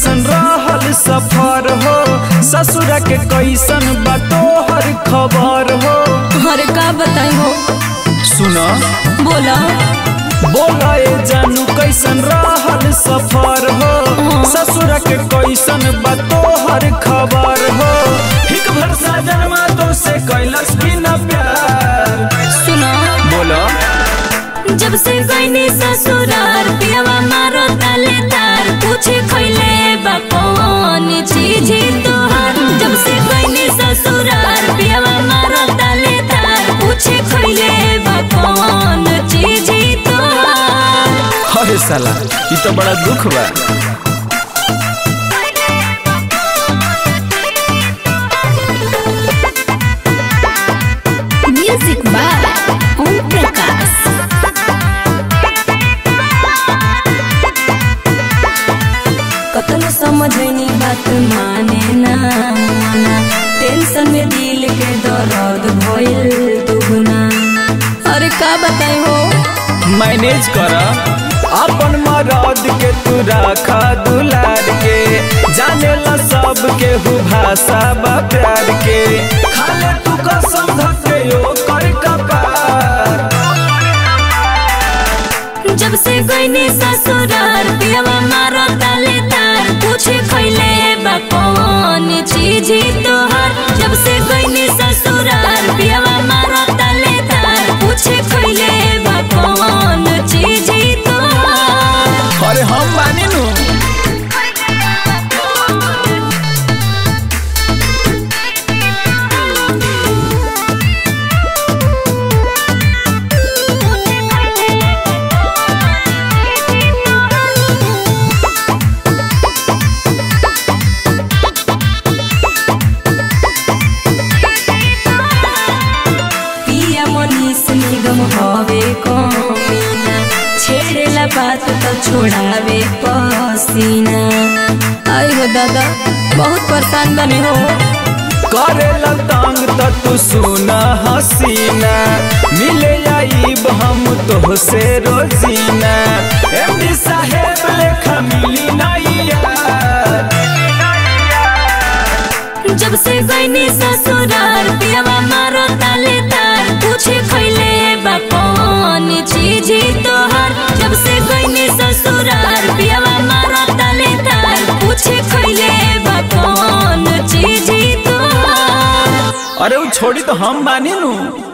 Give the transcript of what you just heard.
कैसन रहल सफर हो, ससुर के कैसन बातो हर खबर हो। अरे का बताई हो, सुना बोला बोला ए जानू कैसन रहल सफर हो, ससुर के कैसन बातो हर खबर हो। हिक भर साजन मा तो से कैलस की न प्यार। सुना बोला जब से गईनी ससुरार पियावा मारो ताले तार, पूछे खइले बा कौन चीज तोहार। जब से गईनी ससुरार पियावा मारो ताले तार, पूछे खइले बा कौन चीज तोहार। अरे साला ये तो बड़ा दुख बा। Music by Om Prakash. कतनो समझनी बात माने ना माना, टेंशन में दिल के दर्द भइल दुगुना। अरे का बताई हो, मैनेज करा अपन मरद के तू राखा दुलार के, जाने ला सब के हु भाषा बा प्यार के। खाले तू कसम धके यो कर कपार। जब से गईनी ससुरार पियावा मारो ताले तार, पूछे खइले बा कौन चीज तोहार। जब से गईनी ससुरार पियावा मारो ताले तार, पूछे खइले बा कौन चीज तोहार। अरे हम मानी नू हवे कमीना, छेड़ेला बात तो छोड़ावे पसीना। आई हो दादा बहुत परेशान बने हो। करेला तंग तो तू सुना हसीना, मिले आईब हम तो से रोजीना। एमडी साहेब लेखा मिली नहीं यार। जब से गईनी ससुरार पियावा मारो ताले तार, पूछे खइले बा कौन चीज तोहार। जब से गईनी ससुरार पियावा मारो ताले तार, पूछे खइले बा कौन चीज तोहार। अरे वो छोड़ी तो हम मानी नू।